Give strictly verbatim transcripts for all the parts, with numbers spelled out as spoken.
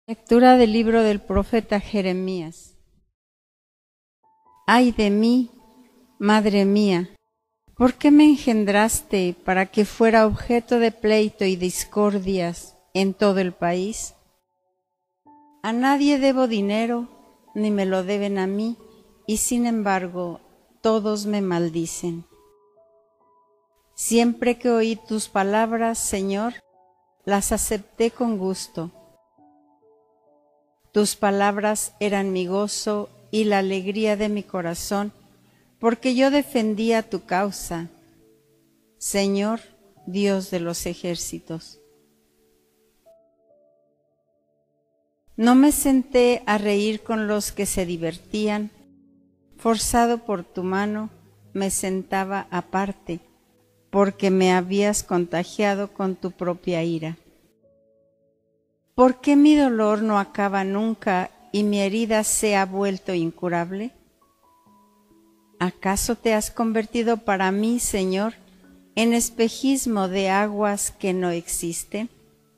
Lectura del libro del profeta Jeremías. Ay de mí, madre mía, ¿por qué me engendraste para que fuera objeto de pleito y discordias en todo el país? A nadie debo dinero, ni me lo deben a mí, y sin embargo todos me maldicen. Siempre que oí tus palabras, Señor, las acepté con gusto. Tus palabras eran mi gozo y la alegría de mi corazón, porque yo defendía tu causa, Señor, Dios de los ejércitos. No me senté a reír con los que se divertían, forzado por tu mano, me sentaba aparte, porque me habías contagiado con tu propia ira. ¿Por qué mi dolor no acaba nunca y mi herida se ha vuelto incurable? ¿Acaso te has convertido para mí, Señor, en espejismo de aguas que no existen?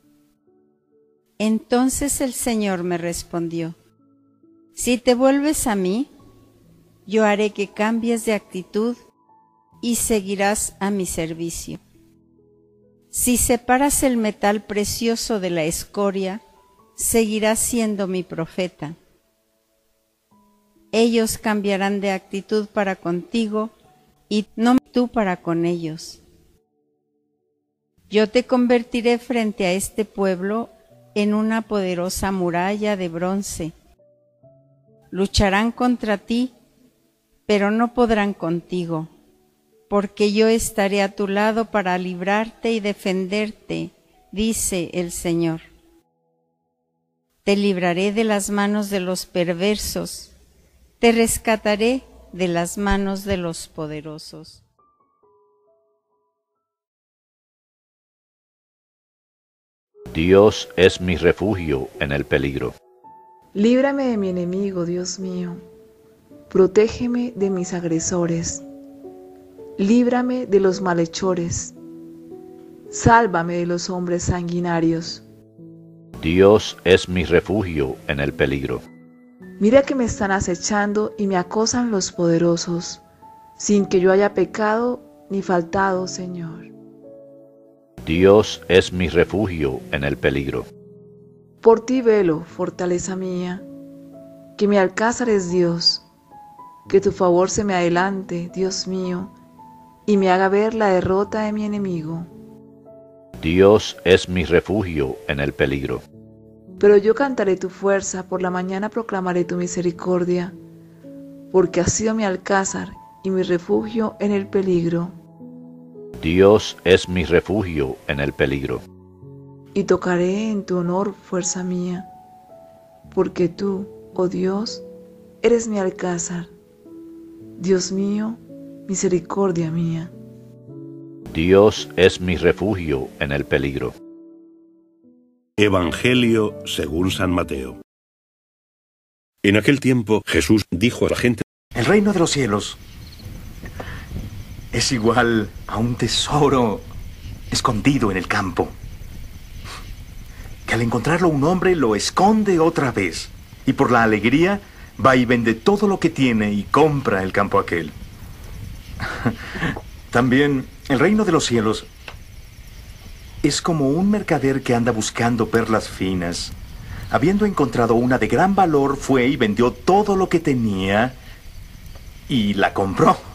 Entonces el Señor me respondió: si te vuelves a mí, yo haré que cambies de actitud y seguirás a mi servicio. Si separas el metal precioso de la escoria, seguirás siendo mi profeta. Ellos cambiarán de actitud para contigo y no tú para con ellos. Yo te convertiré frente a este pueblo en una poderosa muralla de bronce. Lucharán contra ti, pero no podrán contigo, porque yo estaré a tu lado para librarte y defenderte, dice el Señor. Te libraré de las manos de los perversos, te rescataré de las manos de los poderosos. Dios es mi refugio en el peligro. Líbrame de mi enemigo, Dios mío. Protégeme de mis agresores. Líbrame de los malhechores. Sálvame de los hombres sanguinarios. Dios es mi refugio en el peligro. Mira que me están acechando y me acosan los poderosos, sin que yo haya pecado ni faltado, Señor. Dios es mi refugio en el peligro. Por ti velo, fortaleza mía, que mi alcázar es Dios, que tu favor se me adelante, Dios mío, y me haga ver la derrota de mi enemigo. Dios es mi refugio en el peligro. Pero yo cantaré tu fuerza, por la mañana proclamaré tu misericordia, porque has sido mi alcázar y mi refugio en el peligro. Dios es mi refugio en el peligro. Y tocaré en tu honor, fuerza mía, porque tú, oh Dios, eres mi alcázar. Dios mío, misericordia mía. Dios es mi refugio en el peligro. Evangelio según San Mateo. En aquel tiempo Jesús dijo a la gente: el reino de los cielos es igual a un tesoro escondido en el campo, que al encontrarlo un hombre lo esconde otra vez, y por la alegría va y vende todo lo que tiene y compra el campo aquel. También el reino de los cielos es como un mercader que anda buscando perlas finas. Habiendo encontrado una de gran valor, fue y vendió todo lo que tenía y la compró.